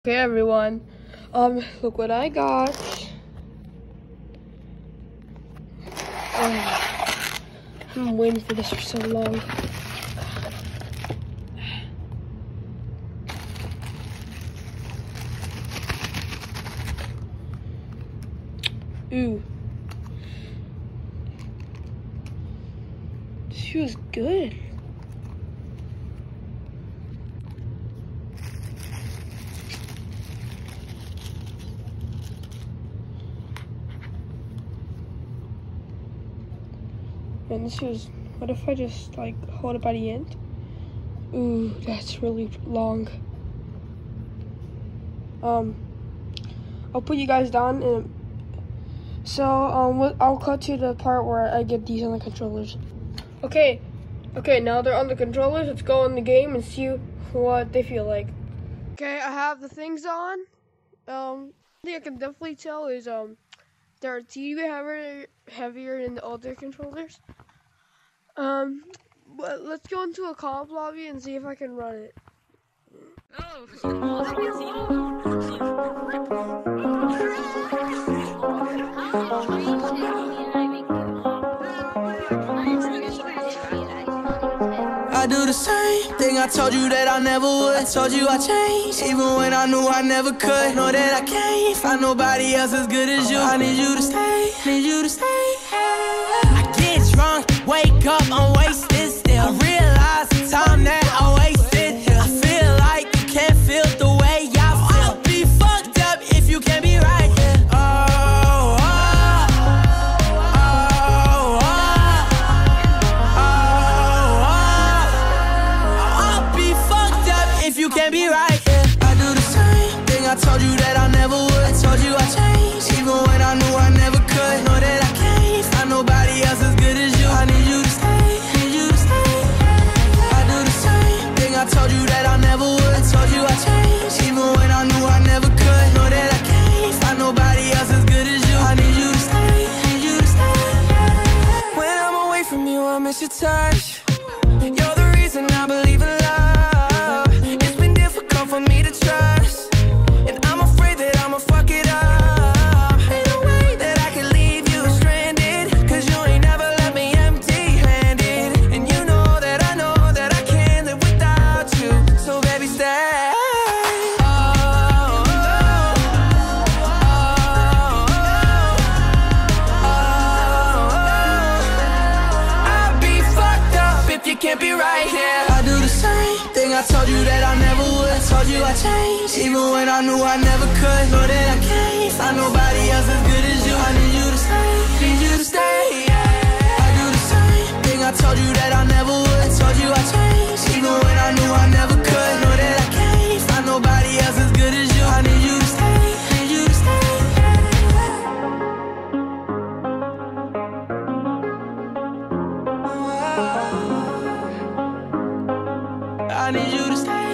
Okay, everyone. Look what I got. I'm waiting for this for so long. Ooh. This feels good. And this is, what if I just like hold it by the end? Ooh, that's really long. I'll put you guys down and I'll cut to the part where I get these on the controllers. Okay, now they're on the controllers. Let's go in the game and see what they feel like. Okay, I have the things on. One thing I can definitely tell is they're a TV heavier than the older controllers. But let's go into a comp lobby and see if I can run it. I do the same thing I told you that I never would. I told you I changed, even when I knew I never could. Know that I can't find nobody else as good as you. I need you to stay, need you to stay. I get drunk, wake up, I'm wasted still. I realize the time that I wasted here. I feel like you can't feel the way I feel. I'll be fucked up if you can't be right here. You can't be right, yeah. I do the same thing I told you that I never would. I told you I changed, even when I knew I never could. Know that I can't find nobody else as good as you. I need you to stay, need you to stay. I do the same thing I told you that I never would. I told you I changed, even when I knew I never could. Know that I can't find nobody else as good as you. I need you to stay, need you to stay. When I'm away from you, I miss your touch. You're the reason I believe in love. For me to trust, and I'm afraid that I'ma fuck it up. Ain't no way that I can leave you stranded, cause you ain't never left me empty-handed. And you know that I can't live without you. So baby, stay. I'll be fucked up if you can't be right here. I do the same thing I told you that I never would. I told you I changed, even when I knew I never could. Know that I can't find nobody else as good as you. I need you to stay, need you to stay, yeah. I do the same thing I told you that I never would. I told you I changed, even when I knew I never could. Know that I can't find nobody else as good as you. I need you to stay, need you to stay. I need you to stay.